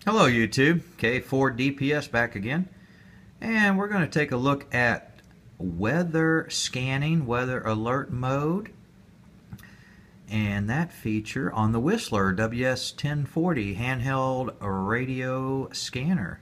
Hello YouTube, K4DPS back again, and we're going to take a look at weather scanning, weather alert mode, and that feature on the Whistler WS1040 handheld radio scanner.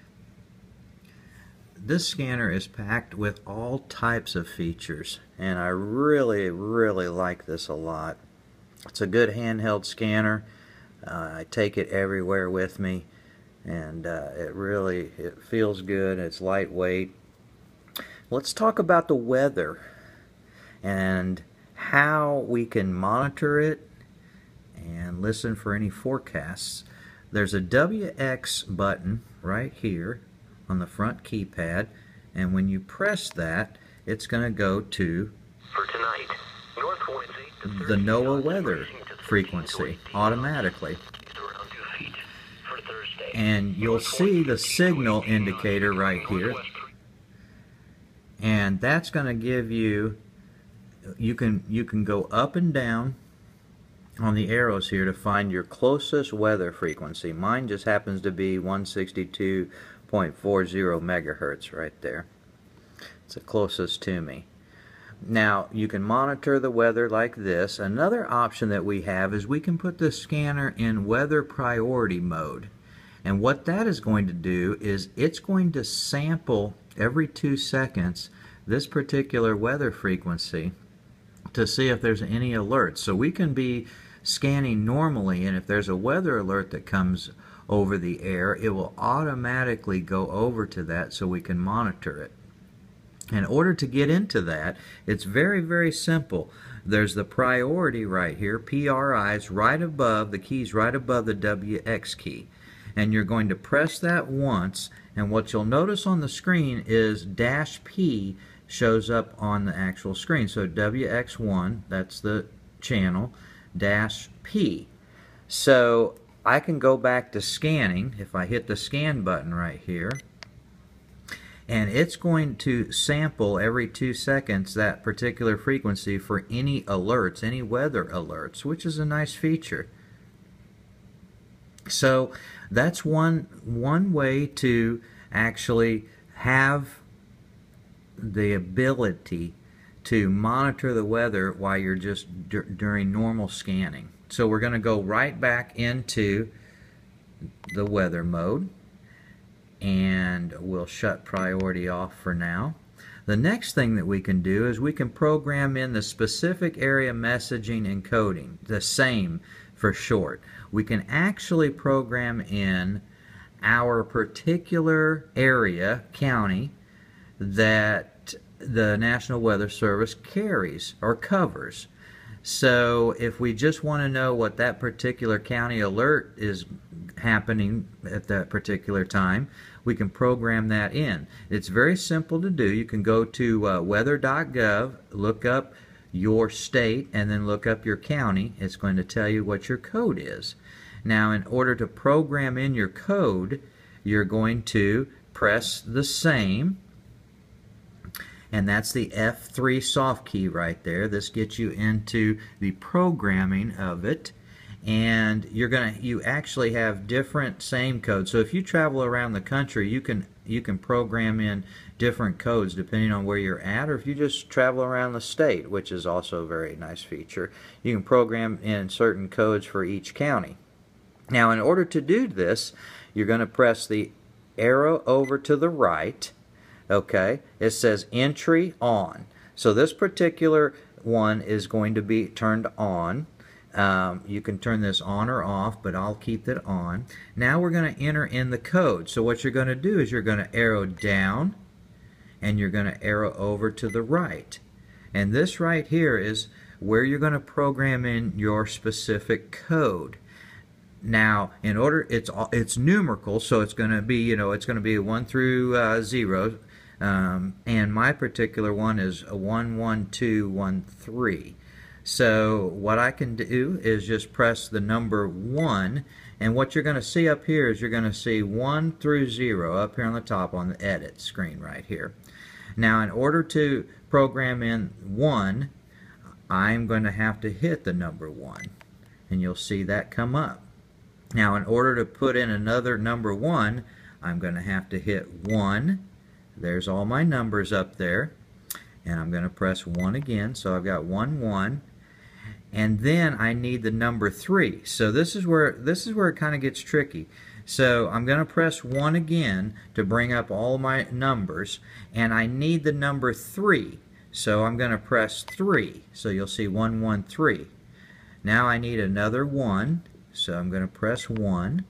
This scanner is packed with all types of features, and I really like this a lot. It's a good handheld scanner. I take it everywhere with me, and it feels good. It's lightweight. Let's talk about the weather and how we can monitor it and listen for any forecasts. There's a WX button right here on the front keypad, and when you press that, it's going to go to for tonight, the NOAA weather frequency automatically. And you'll see the signal indicator right here, and that's going to give you, you can go up and down on the arrows here to find your closest weather frequency. Mine just happens to be 162.40 megahertz right there. It's the closest to me. Now, you can monitor the weather like this. Another option that we have is we can put the scanner in weather priority mode. And what that is going to do is it's going to sample every 2 seconds this particular weather frequency to see if there's any alerts. So we can be scanning normally, and if there's a weather alert that comes over the air, it will automatically go over to that so we can monitor it. In order to get into that, it's very simple. There's the priority right here, PRIs, right above, the keys right above the WX key. And you're going to press that once, and what you'll notice on the screen is -P shows up on the actual screen. So WX1, that's the channel, -P. So I can go back to scanning if I hit the scan button right here, and it's going to sample every 2 seconds that particular frequency for any alerts, any weather alerts, which is a nice feature. So that's one way to actually have the ability to monitor the weather while you're just during normal scanning. So we're going to go right back into the weather mode, and we'll shut priority off for now. The next thing that we can do is we can program in the specific area messaging encoding, the SAME for short. We can actually program in our particular area, county, that the National Weather Service carries or covers. So if we just want to know what that particular county alert is happening at that particular time, we can program that in. It's very simple to do. You can go to weather.gov, look up your state, and then look up your county. It's going to tell you what your code is. Now, in order to program in your code, you're going to press the SAME, and that's the F3 soft key right there. This gets you into the programming of it, and you actually have different SAME codes. So if you travel around the country, you can program in different codes depending on where you're at, or if you just travel around the state, which is also a very nice feature, you can program in certain codes for each county. Now, in order to do this, you're going to press the arrow over to the right. Okay, it says entry on. So this particular one is going to be turned on. You can turn this on or off, but I'll keep it on. Now we're going to enter in the code. So what you're going to do is you're going to arrow down, and you're going to arrow over to the right. And this right here is where you're going to program in your specific code. Now, in order, it's numerical, so it's going to be, it's going to be 1 through 0, and my particular one is a 11213. So what I can do is just press the number 1, and what you're going to see up here is you're going to see 1 through 0 up here on the top on the edit screen right here. Now, in order to program in 1, I'm going to have to hit the number 1, and you'll see that come up. Now, in order to put in another number 1, I'm going to have to hit 1. There's all my numbers up there. And I'm going to press 1 again. So I've got 1, 1. And then I need the number 3. So this is where it kind of gets tricky. So I'm going to press 1 again to bring up all my numbers, and I need the number 3. So I'm going to press 3. So you'll see 1, 1, 3. Now I need another 1, so I'm going to press 1,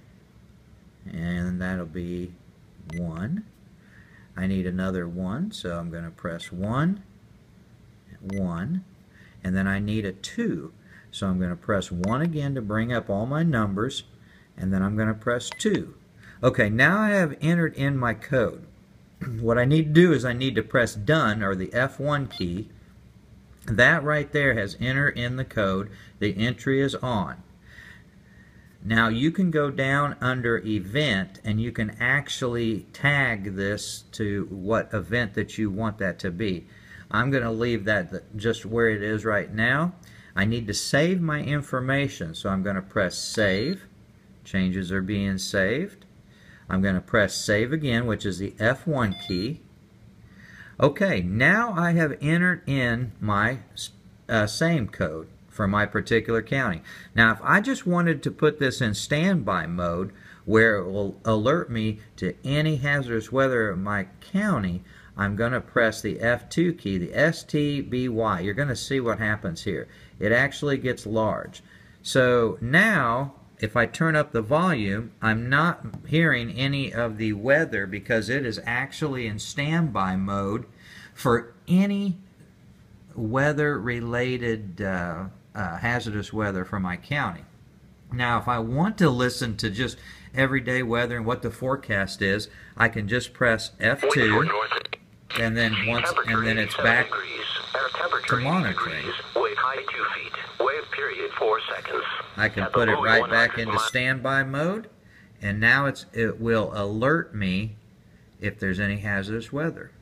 and that'll be 1. I need another 1, so I'm going to press 1, 1. And then I need a 2. So I'm going to press 1 again to bring up all my numbers, and then I'm going to press 2. Okay, now I have entered in my code. What I need to do is I need to press done, or the F1 key. That right there has entered in the code. The entry is on. Now you can go down under event and you can actually tag this to what event that you want that to be. I'm going to leave that just where it is right now. I need to save my information, so I'm going to press save. Changes are being saved. I'm going to press save again, which is the F1 key. Okay, now I have entered in my same code for my particular county. Now, if I just wanted to put this in standby mode, where it will alert me to any hazardous weather in my county, I'm going to press the F2 key, the STBY. You're going to see what happens here. It actually gets large. So now, if I turn up the volume, I'm not hearing any of the weather because it is actually in standby mode for any weather-related hazardous weather for my county. Now, if I want to listen to just everyday weather and what the forecast is, I can just press F2, and then it's back to monitoring. Wave height 2 feet. Wave period 4 seconds. I can put it right back into standby mode, and now it will alert me if there's any hazardous weather.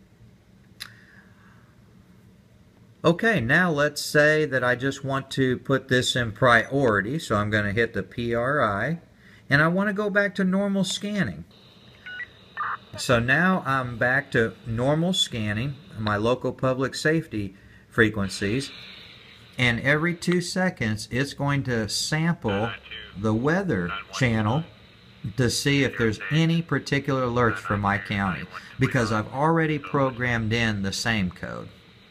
Okay, now let's say that I just want to put this in priority, so I'm going to hit the PRI, and I want to go back to normal scanning. So now I'm back to normal scanning, my local public safety frequencies, and every 2 seconds it's going to sample the weather channel to see if there's any particular alerts for my county, because I've already programmed in the same code.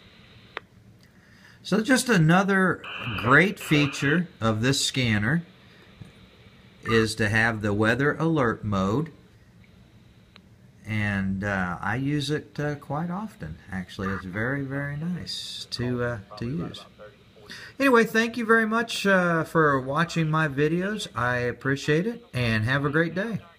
So just another great feature of this scanner is to have the weather alert mode, and I use it quite often. Actually, it's very, very nice to use. Anyway, thank you very much for watching my videos. I appreciate it, and have a great day.